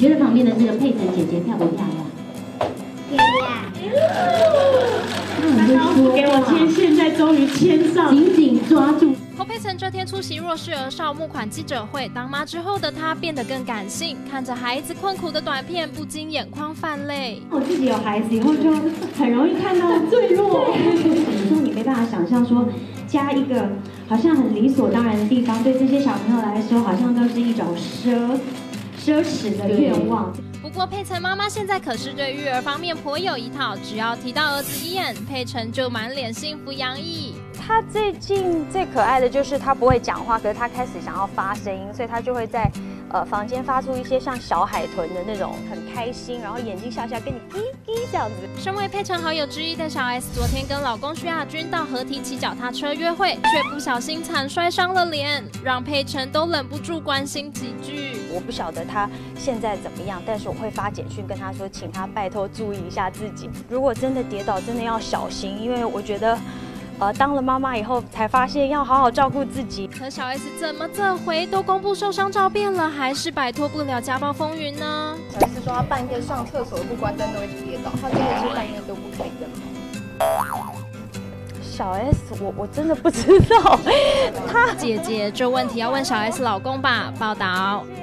觉得旁边的这个佩岑姐姐漂不漂亮？ 漂亮。 那你就说给我牵，现在终于牵上， 紧紧抓住。 侯佩岑这天出席弱势儿少募款记者会，当妈之后的她变得更感性，看着孩子困苦的短片，不禁眼眶泛泪。 我自己有孩子以后，就很容易看到坠落。有时候你没办法想象说，加一个好像很理所当然的地方，对这些小朋友来说，好像都是一种奢侈的愿望。 不过佩岑妈妈现在可是对育儿方面颇有一套，只要提到儿子伊恩，佩岑就满脸幸福洋溢。 他最近最可爱的就是他不会讲话，可是他开始想要发声音，所以他就会在房间发出一些像小海豚的那种很开心，然后眼睛笑笑跟你叽叽这样子。 身为佩岑好友之一的小 S， 昨天跟老公徐亚军到河堤骑脚踏车约会，却不小心惨摔伤了脸，让佩岑都忍不住关心几句。 我不晓得他现在怎么样，但是我会发简讯跟他说，请他拜托注意一下自己，如果真的跌倒，真的要小心，因为我觉得。当了妈妈以后才发现要好好照顾自己。 可小 S 怎么这回都公布受伤照片了，还是摆脱不了家暴风云呢？ 小 S 说他半夜上厕所不关灯都会跌倒，他真的是半夜都不开灯吗？ 小 S， 我真的不知道。 姐姐这问题要问小 S 老公吧。报道。